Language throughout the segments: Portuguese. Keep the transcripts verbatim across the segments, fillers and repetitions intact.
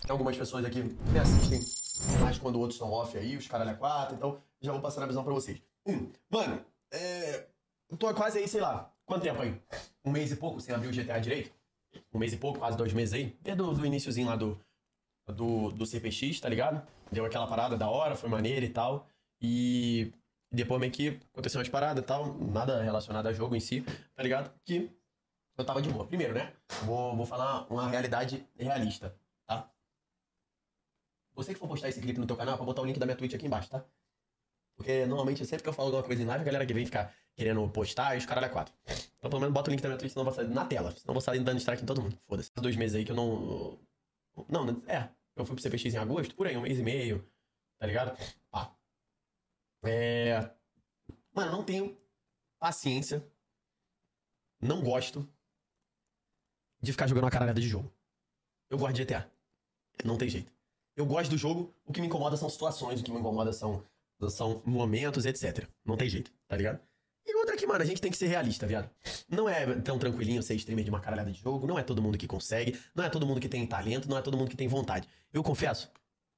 Tem algumas pessoas aqui que me assistem mais quando outros estão off aí, os caralho a quatro, então já vou passar a visão pra vocês. Um, mano, é... eu tô quase aí, sei lá, quanto tempo aí? Um mês e pouco sem abrir o G T A direito? Um mês e pouco, quase dois meses aí. Desde do, do iniciozinho lá do, do, do C P X, tá ligado? Deu aquela parada da hora, foi maneira e tal. E depois meio que aconteceu umas paradas e tal, nada relacionado a jogo em si, tá ligado? Que eu tava de boa. Primeiro, né? Vou, vou falar uma realidade realista, tá? Você que for postar esse clipe no teu canal, vou botar o link da minha Twitch aqui embaixo, tá? Porque normalmente sempre que eu falo alguma coisa em live, a galera que vem ficar querendo postar e os caralho a quatro. Então pelo menos bota o link da minha Twitch, senão eu vou sair na tela. Senão eu vou sair dando strike em todo mundo. Foda-se. Dois meses aí que eu não... Não, é. Eu fui pro C P X em agosto, por aí, um mês e meio. Tá ligado? Pá. É... Mano, não tenho paciência. Não gosto de ficar jogando uma caralhada de jogo. Eu gosto de G T A. Não tem jeito. Eu gosto do jogo, o que me incomoda são situações, o que me incomoda são, são momentos, etcétera. Não tem jeito, tá ligado? E outra que, mano, a gente tem que ser realista, viado. Não é tão tranquilinho ser streamer de uma caralhada de jogo, não é todo mundo que consegue, não é todo mundo que tem talento, não é todo mundo que tem vontade. Eu confesso,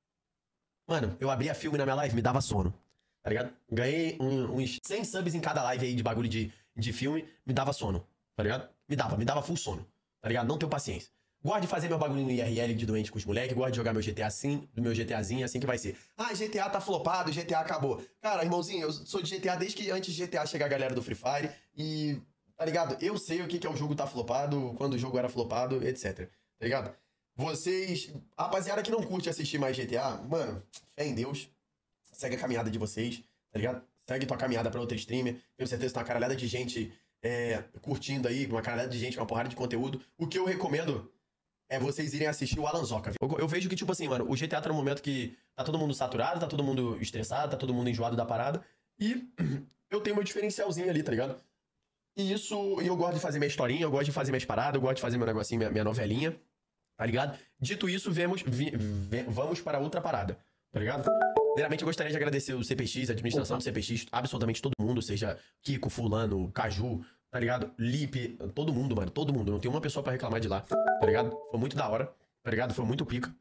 mano, eu abria filme na minha live, me dava sono, tá ligado? Ganhei um, uns cem subs em cada live aí de bagulho de, de filme, me dava sono, tá ligado? Me dava, me dava full sono, tá ligado? Não tenho paciência. Gosto de fazer meu bagulho no I R L de doente com os moleques, gosto de jogar meu G T A assim, do meu GTAzinho, assim que vai ser. Ah, G T A tá flopado, G T A acabou. Cara, irmãozinho, eu sou de G T A desde que antes de G T A chegar a galera do Free Fire e, tá ligado? Eu sei o que que é o jogo tá flopado, quando o jogo era flopado, etcétera. Tá ligado? Vocês, rapaziada que não curte assistir mais G T A, mano, fé em Deus, segue a caminhada de vocês, tá ligado? Segue tua caminhada pra outro streamer, tenho certeza que tem uma caralhada de gente é, curtindo aí, uma caralhada de gente com uma porrada de conteúdo. O que eu recomendo é vocês irem assistir o Alan Zoca. Eu, eu vejo que, tipo assim, mano, o G T A tá num momento que tá todo mundo saturado, tá todo mundo estressado, tá todo mundo enjoado da parada. E eu tenho meu diferencialzinho ali, tá ligado? E isso, e eu gosto de fazer minha historinha, eu gosto de fazer minhas paradas, eu gosto de fazer meu negocinho, minha, minha novelinha, tá ligado? Dito isso, vemos, vi, vi, vamos para outra parada, tá ligado? Primeiramente, eu gostaria de agradecer o C P X, a administração do C P X, absolutamente todo mundo, seja Kiko, Fulano, Caju, tá ligado? Lipe, todo mundo, mano, todo mundo. Não tem uma pessoa pra reclamar de lá, tá ligado? Foi muito da hora, tá ligado? Foi muito pica.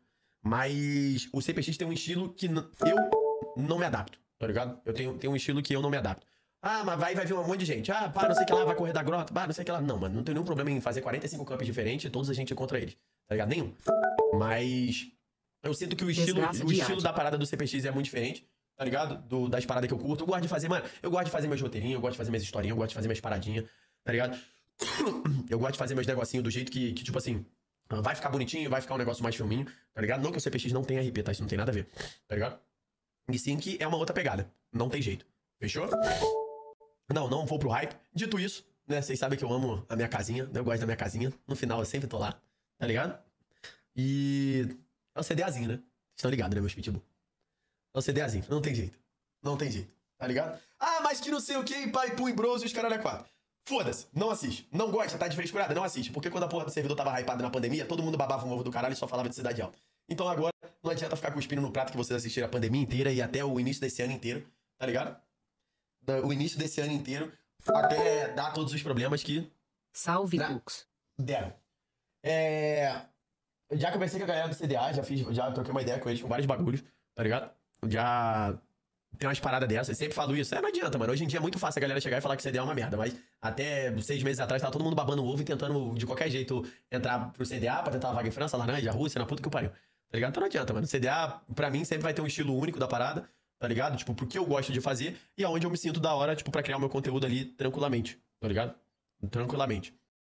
Mas o C P X tem um estilo que eu não me adapto, tá ligado? Eu tenho, tenho um estilo que eu não me adapto. Ah, mas vai, vai vir um monte de gente. Ah, pá, não sei o que lá, vai correr da grota. Pá, não sei o que lá. Não, mano, não tem nenhum problema em fazer quarenta e cinco campos diferentes e todos a gente é contra eles, tá ligado? Nenhum. Mas eu sinto que o estilo, o estilo da parada do C P X é muito diferente, tá ligado? Do, das paradas que eu curto. Eu gosto de fazer, mano, eu gosto de fazer meus roteirinhos, eu gosto de fazer minhas historinhas, eu gosto de fazer minhas paradinhas, tá ligado? Eu gosto de fazer meus negocinhos do jeito que, que, tipo assim, vai ficar bonitinho, vai ficar um negócio mais filminho, tá ligado? Não que o C P X não tenha R P, tá? Isso não tem nada a ver, tá ligado? E sim que é uma outra pegada. Não tem jeito. Fechou? Não, não vou pro hype. Dito isso, né? Vocês sabem que eu amo a minha casinha, né? Eu gosto da minha casinha. No final eu sempre tô lá, tá ligado? E é um CDAzinho, né? Vocês estão ligados, né, meus pitbull? É um CDAzinho. Não tem jeito. Não tem jeito. Tá ligado? Ah, mas que não sei o que, pai, pum, bros e os caralho é quatro. Foda-se. Não assiste. Não gosta, tá de frescurada? Não assiste. Porque quando a porra do servidor tava hypada na pandemia, todo mundo babava um ovo do caralho e só falava de Cidade Alta. Então agora, não adianta ficar cuspindo no prato que vocês assistiram a pandemia inteira e até o início desse ano inteiro, tá ligado? O início desse ano inteiro, até dar todos os problemas que... Salve, Cux. Deram. É... Já conversei com a galera do C D A, já fiz, já troquei uma ideia com eles com vários bagulhos, tá ligado? Já tem umas paradas dessas, sempre falo isso. É, não adianta, mano. Hoje em dia é muito fácil a galera chegar e falar que C D A é uma merda, mas até seis meses atrás tava todo mundo babando o ovo e tentando, de qualquer jeito, entrar pro C D A pra tentar uma vaga em França, Laranja, Rússia, na puta que o pariu. Tá ligado? Então não adianta, mano. C D A, pra mim, sempre vai ter um estilo único da parada, tá ligado? Tipo, porque eu gosto de fazer e aonde eu me sinto da hora, tipo, pra criar o meu conteúdo ali tranquilamente, tá ligado? Tranquilamente.